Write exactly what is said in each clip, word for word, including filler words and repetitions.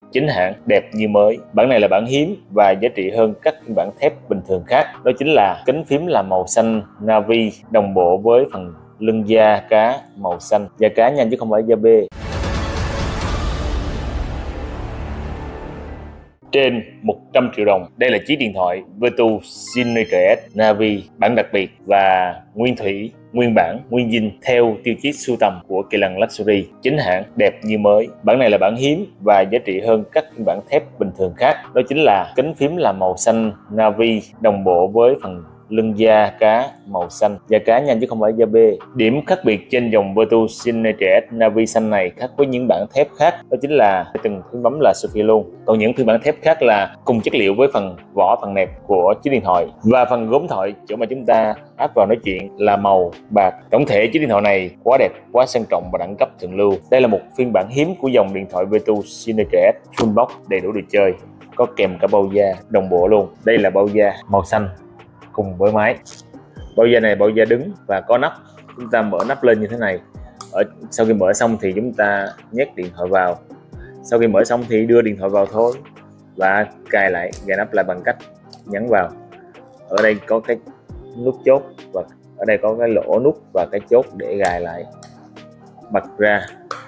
chính hãng, đẹp như mới. Bản này là bản hiếm và giá trị hơn các phiên bản thép bình thường khác. Đó chính là cánh phím là màu xanh navy đồng bộ với phần lưng da cá màu xanh, da cá nha chứ không phải da bê. Trên một trăm triệu đồng, đây là chiếc điện thoại Vertu Signature S Navy bản đặc biệt và nguyên thủy, nguyên bản, nguyên zin theo tiêu chí sưu tầm của Kỳ Lân Luxury, chính hãng, đẹp như mới. Bản này là bản hiếm và giá trị hơn các phiên bản thép bình thường khác. Đó chính là cánh phím là màu xanh navy đồng bộ với phần lưng da cá màu xanh, da cá nha chứ không phải da bê. Điểm khác biệt trên dòng Vertu Signature S Navy xanh này khác với những bản thép khác, đó chính là từng phím bấm là Sophia luôn. Còn những phiên bản thép khác là cùng chất liệu với phần vỏ, phần nẹp của chiếc điện thoại và phần gốm thoại chỗ mà chúng ta áp vào nói chuyện là màu bạc. Tổng thể chiếc điện thoại này quá đẹp, quá sang trọng và đẳng cấp thượng lưu. Đây là một phiên bản hiếm của dòng điện thoại Vertu Signature S full box, đầy đủ đồ chơi, có kèm cả bao da đồng bộ luôn. Đây là bao da màu xanh cùng với máy. Bao da này bao da đứng và có nắp, chúng ta mở nắp lên như thế này. Ở sau khi mở xong thì chúng ta nhét điện thoại vào. Sau khi mở xong thì đưa điện thoại vào thôi và cài lại, gài nắp lại bằng cách nhấn vào. Ở đây có cái nút chốt và ở đây có cái lỗ nút và cái chốt để gài lại, bật ra.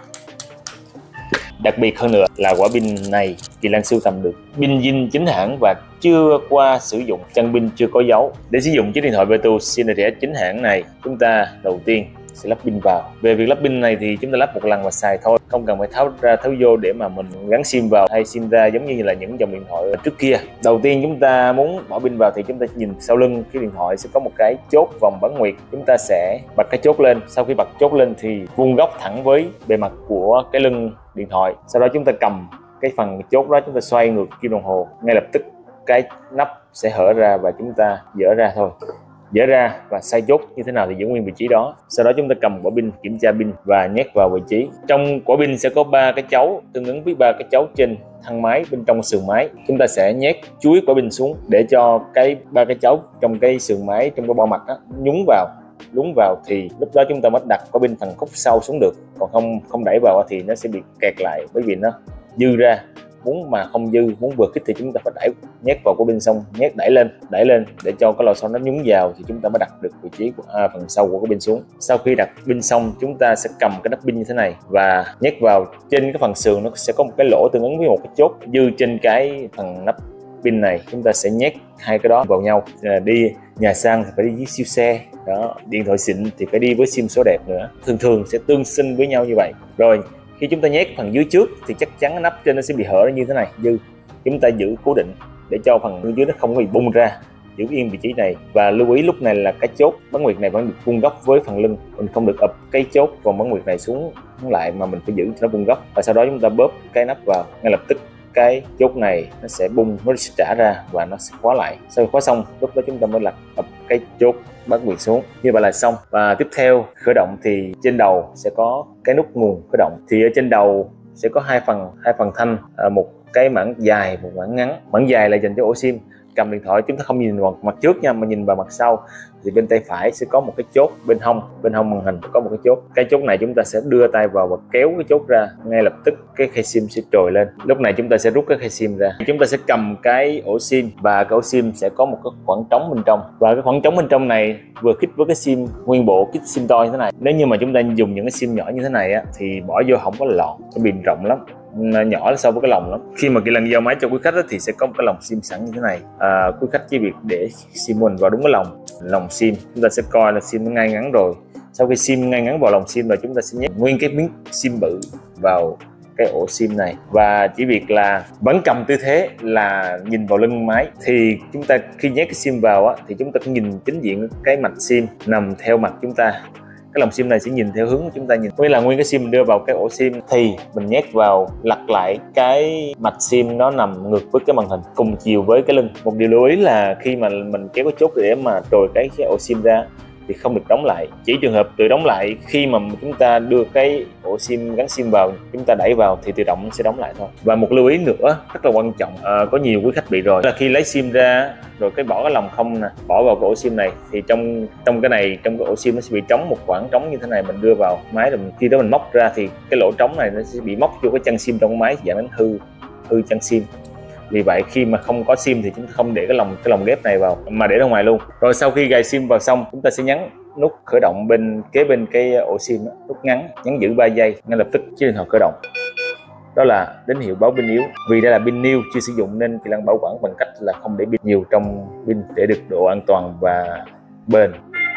Đặc biệt hơn nữa là quả pin này Kỳ Lân sưu tầm được pin zin chính hãng và chưa qua sử dụng, chân pin chưa có dấu. Để sử dụng chiếc điện thoại Vertu Signature S chính hãng này, chúng ta đầu tiên sẽ lắp pin vào. Về việc lắp pin này thì chúng ta lắp một lần và xài thôi, không cần phải tháo ra tháo vô để mà mình gắn sim vào hay sim ra giống như là những dòng điện thoại trước kia. Đầu tiên chúng ta muốn bỏ pin vào thì chúng ta nhìn sau lưng cái điện thoại sẽ có một cái chốt vòng bán nguyệt. Chúng ta sẽ bật cái chốt lên. Sau khi bật chốt lên thì vuông góc thẳng với bề mặt của cái lưng điện thoại. Sau đó chúng ta cầm cái phần chốt đó, chúng ta xoay ngược kim đồng hồ, ngay lập tức cái nắp sẽ hở ra và chúng ta dỡ ra thôi. Dỡ ra và xoay chốt như thế nào thì giữ nguyên vị trí đó. Sau đó chúng ta cầm quả pin, kiểm tra pin và nhét vào vị trí. Trong quả pin sẽ có ba cái chấu tương ứng với ba cái chấu trên thân máy, bên trong sườn máy. Chúng ta sẽ nhét chuối quả pin xuống để cho cái ba cái chấu trong cái sườn máy, trong cái bo mặt đó, nhúng vào. Lún vào thì lúc đó chúng ta mới đặt quả pin phần khúc sau xuống được. Còn không không đẩy vào thì nó sẽ bị kẹt lại, bởi vì nó dư ra. Muốn mà không dư, muốn vừa khít thì chúng ta phải đẩy, nhét vào quả pin xong nhét đẩy lên đẩy lên để cho cái lò xo nó nhúng vào thì chúng ta mới đặt được vị trí của à, phần sau của cái pin xuống. Sau khi đặt pin xong, chúng ta sẽ cầm cái nắp pin như thế này và nhét vào. Trên cái phần sườn nó sẽ có một cái lỗ tương ứng với một cái chốt dư trên cái phần nắp pin này. Chúng ta sẽ nhét hai cái đó vào nhau. À, đi nhà sang thì phải đi với siêu xe đó, điện thoại xịn thì phải đi với sim số đẹp nữa, thường thường sẽ tương sinh với nhau như vậy. Rồi khi chúng ta nhét phần dưới trước thì chắc chắn cái nắp trên nó sẽ bị hở như thế này, dư. Chúng ta giữ cố định để cho phần dưới nó không bị bung ra, giữ yên vị trí này. Và lưu ý lúc này là cái chốt bán nguyệt này vẫn được vuông góc với phần lưng, mình không được ập cái chốt vòng bán nguyệt này xuống lại mà mình phải giữ cho nó vuông góc. Và sau đó chúng ta bóp cái nắp vào, ngay lập tức cái chốt này nó sẽ bung, nó sẽ trả ra và nó sẽ khóa lại. Sau khi khóa xong, lúc đó chúng ta mới lật ập cái chốt bán nguyệt xuống, như vậy là xong. Và tiếp theo khởi động thì trên đầu sẽ có cái nút nguồn khởi động. Thì ở trên đầu sẽ có hai phần hai phần thanh, một cái mảng dài, một mảng ngắn. Mảng dài là dành cho ổ sim. Cầm điện thoại chúng ta không nhìn vào mặt trước nha, mà nhìn vào mặt sau. Thì bên tay phải sẽ có một cái chốt, bên hông bên hông màn hình có một cái chốt. Cái chốt này chúng ta sẽ đưa tay vào và kéo cái chốt ra, ngay lập tức cái khe sim sẽ trồi lên. Lúc này chúng ta sẽ rút cái khe sim ra. Chúng ta sẽ cầm cái ổ sim và cái ổ sim sẽ có một cái khoảng trống bên trong, và cái khoảng trống bên trong này vừa khít với cái sim nguyên bộ, cái sim to như thế này. Nếu như mà chúng ta dùng những cái sim nhỏ như thế này á thì bỏ vô không có lọt, nó bị rộng lắm, nhỏ so với cái lồng lắm. Khi mà Kỳ Lân giao máy cho quý khách đó, thì sẽ có một cái lồng sim sẵn như thế này. À, quý khách chỉ việc để sim mình vào đúng cái lồng lồng sim. Chúng ta sẽ coi là sim nó ngay ngắn rồi. Sau khi sim ngay ngắn vào lồng sim rồi, chúng ta sẽ nhét nguyên cái miếng sim bự vào cái ổ sim này, và chỉ việc là vẫn cầm tư thế là nhìn vào lưng máy. Thì chúng ta khi nhét cái sim vào á, thì chúng ta nhìn chính diện cái mạch sim nằm theo mặt chúng ta. Cái lồng sim này sẽ nhìn theo hướng chúng ta nhìn, nghĩa là nguyên cái sim đưa vào cái ổ sim thì mình nhét vào, lật lại cái mạch sim nó nằm ngược với cái màn hình, cùng chiều với cái lưng. Một điều lưu ý là khi mà mình kéo cái chốt để mà trồi cái, cái ổ sim ra thì không được đóng lại, chỉ trường hợp tự đóng lại khi mà chúng ta đưa cái ổ sim gắn sim vào, chúng ta đẩy vào thì tự động sẽ đóng lại thôi. Và một lưu ý nữa rất là quan trọng, à, có nhiều quý khách bị rồi, là khi lấy sim ra rồi cái bỏ cái lồng không nè, bỏ vào cái ổ sim này thì trong trong cái này, trong cái ổ sim nó sẽ bị trống một khoảng trống như thế này. Mình đưa vào máy rồi khi đó mình móc ra thì cái lỗ trống này nó sẽ bị móc vô cái chân sim trong cái máy, dẫn đến hư hư chân sim. Vì vậy khi mà không có sim thì chúng ta không để cái lồng cái lồng ghép này vào mà để ra ngoài luôn. Rồi sau khi gài sim vào xong, chúng ta sẽ nhấn nút khởi động bên kế bên cái ổ sim, nút ngắn, nhấn giữ ba giây, ngay lập tức chiếc điện thoại khởi động. Đó là tín hiệu báo pin yếu. Vì đây là pin new chưa sử dụng nên Kỳ Lân bảo quản bằng cách là không để pin nhiều trong pin để được độ an toàn và bền.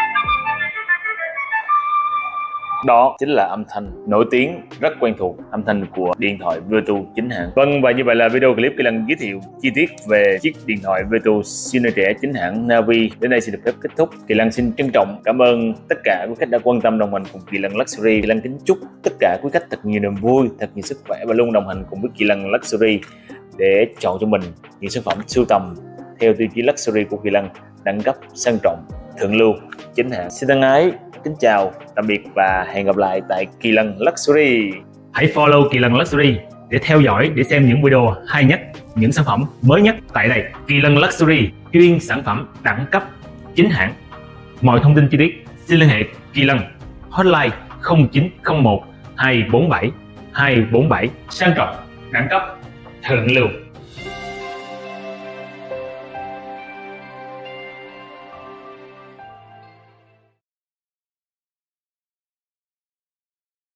Đó chính là âm thanh nổi tiếng rất quen thuộc, âm thanh của điện thoại Vertu chính hãng. Vâng, và như vậy là video clip Kỳ Lân giới thiệu chi tiết về chiếc điện thoại Vertu series trẻ chính hãng Navi đến đây xin được phép kết thúc. Kỳ Lân xin trân trọng cảm ơn tất cả quý khách đã quan tâm đồng hành cùng Kỳ Lân Luxury. Kỳ Lân kính chúc tất cả quý khách thật nhiều niềm vui, thật nhiều sức khỏe và luôn đồng hành cùng với Kỳ Lân Luxury để chọn cho mình những sản phẩm sưu tầm theo tiêu chí luxury của Kỳ Lân, đẳng cấp, sang trọng, thượng lưu, chính hãng. Xin thân ái, kính chào, tạm biệt và hẹn gặp lại tại Kỳ Lân Luxury. Hãy follow Kỳ Lân Luxury để theo dõi, để xem những video hay nhất, những sản phẩm mới nhất tại đây. Kỳ Lân Luxury chuyên sản phẩm đẳng cấp, chính hãng. Mọi thông tin chi tiết xin liên hệ Kỳ Lân, hotline không chín không một hai bốn bảy hai bốn bảy, sang trọng, đẳng cấp, thượng lưu.